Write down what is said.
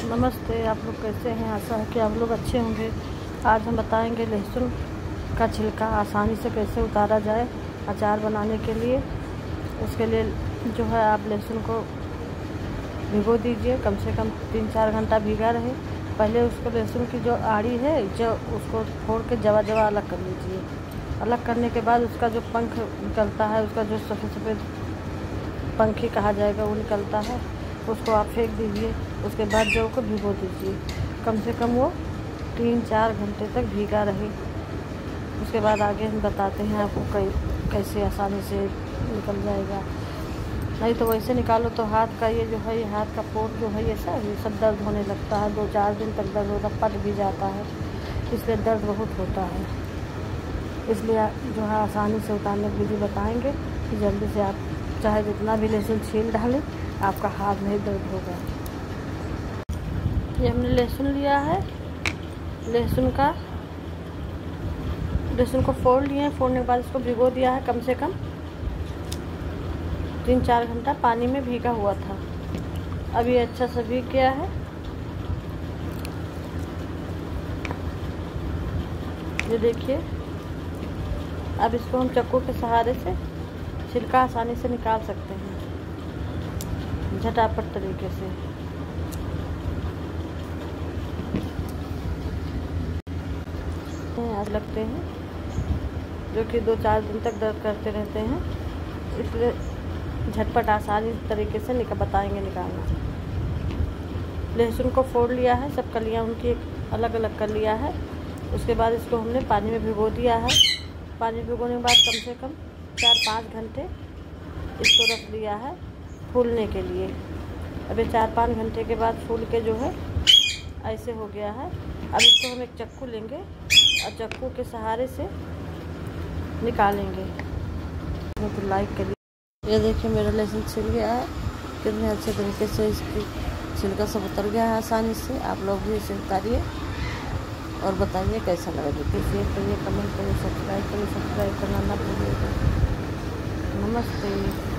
नमस्ते। आप लोग कैसे हैं? आशा है कि आप लोग अच्छे होंगे। आज हम बताएंगे लहसुन का छिलका आसानी से कैसे उतारा जाए अचार बनाने के लिए। उसके लिए जो है आप लहसुन को भिगो दीजिए, कम से कम 3-4 घंटा भीगा रहे। पहले उसको लहसुन की जो आड़ी है जो उसको फोड़ के जवा जवा अलग कर लीजिए। अलग करने के बाद उसका जो पंख निकलता है, उसका जो सफ़ेद सफ़ेद पंखी कहा जाएगा वो निकलता है, उसको आप फेंक दीजिए। उसके बाद जौ को भिगो दीजिए, कम से कम वो 3-4 घंटे तक भीगा रहे। उसके बाद आगे हम बताते हैं आपको कैसे आसानी से निकल जाएगा। नहीं तो वैसे निकालो तो हाथ का ये हाथ का पोट जो है ये सब दर्द होने लगता है। 2-4 दिन तक दर्द होता, पट भी जाता है, इसलिए दर्द बहुत होता है। इसलिए जो है आसानी से उतारने की विधि बताएंगे कि जल्दी से आप चाहे जितना भी लहसुन छील डालें, आपका हाथ नहीं दर्द होगा। ये हमने लहसुन लिया है, लहसुन को फोड़ लिए। फोड़ने के बाद इसको भिगो दिया है, कम से कम 3-4 घंटा पानी में भीगा हुआ था। अब ये अच्छा से भीग गया है। ये देखिए, अब इसको हम चाकू के सहारे से छिलका आसानी से निकाल सकते हैं, झटापट तरीके से। आज लगते हैं जो कि 2-4 दिन तक दर्द करते रहते हैं, इसलिए झटपट आसानी तरीके से बताएंगे निकालना। लहसुन को फोड़ लिया है, सब कलियां उनकी अलग अलग कर लिया है। उसके बाद इसको हमने पानी में भिगो दिया है। पानी भिगोने के बाद कम से कम 4-5 घंटे इसको रख दिया है फूलने के लिए। अभी 4-5 घंटे के बाद फूल के जो है ऐसे हो गया है। अब इसको हम एक चाकू लेंगे और चाकू के सहारे से निकालेंगे। तो लाइक करिए। ये देखिए मेरा लहसुन छिल गया है, कितने अच्छे तरीके से इसकी छिलका सब उतर गया है आसानी से। आप लोग भी इसे उतारिए और बताइए कैसा लगा। देखिए, शेयर करिए, कमेंट करिए, सब्सक्राइब करना ना भूलिएगा। नमस्ते।